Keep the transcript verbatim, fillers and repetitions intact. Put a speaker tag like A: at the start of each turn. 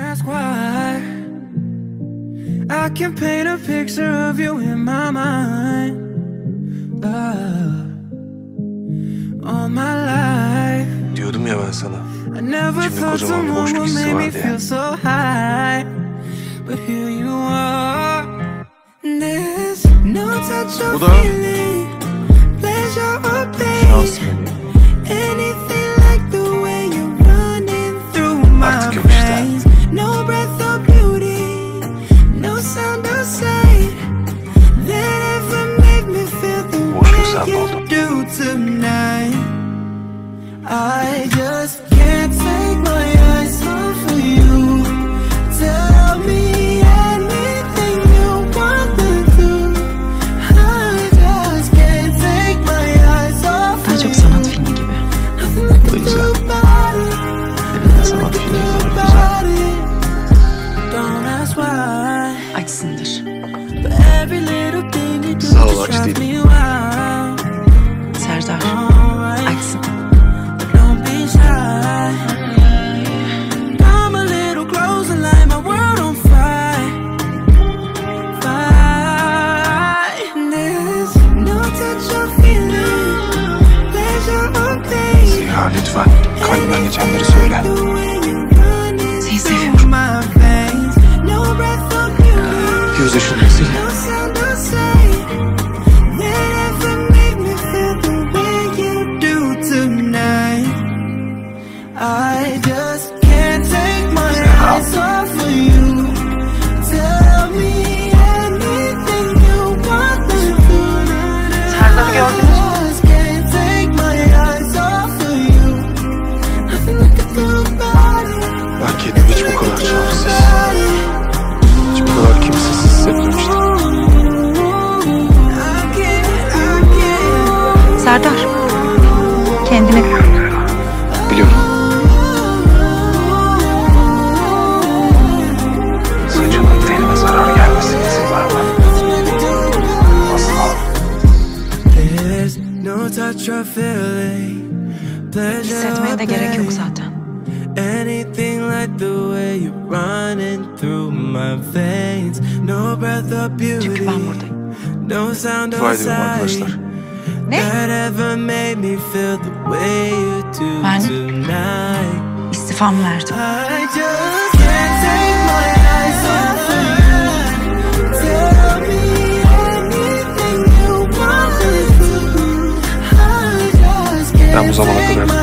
A: ask why. I can paint a picture of you in my mind. Love, all my life.
B: Diyordum ya ben sana.
A: I never thought someone would make me feel so high, but here you are. There's no touch of feeling, pleasure or pain, anything like the way you're running through my veins. No breath of beauty, no sound or sight that ever made me feel the way you do tonight. I just can't take my eyes off of you. Tell me anything you want to do. I just can't take my eyes off of you.
C: Daha çok sanat filmi gibi.
B: Bu güzel. Benim de sanat filmi güzel.
C: Açsındır.
B: Sağ ol, aç değilim.
C: Serdar, açsın.
B: Zehra lütfen kalbimden geçenleri söyle.
C: Seni seviyorum.
B: Göz yaşını sil.
C: Serdar'ı gördünüz mü?
B: Ben kendimi hiç bu kadar çaresiz, hiç bu kadar kimsesiz hissetmemiştim.
C: Serdar, kendine gel.
B: Biliyorum. Saçının tenime zarar gelmesine izin vermem. Asla.
C: Hissetmeye de gerek yok zaten.
A: Anything like the way you're running through my veins. No breath of beauty.
C: Çünkü ben buradayım.
A: No sound
B: Dua
A: of
B: ediyorum arkadaşlar.
A: sight
C: Ne?
A: that ever made me feel the way you do
C: Ben
A: tonight.
C: istifamı verdim.
A: I just can't take my eyes off of you. Tell me anything you want to do. I just can't
B: Ben bu zamana kadar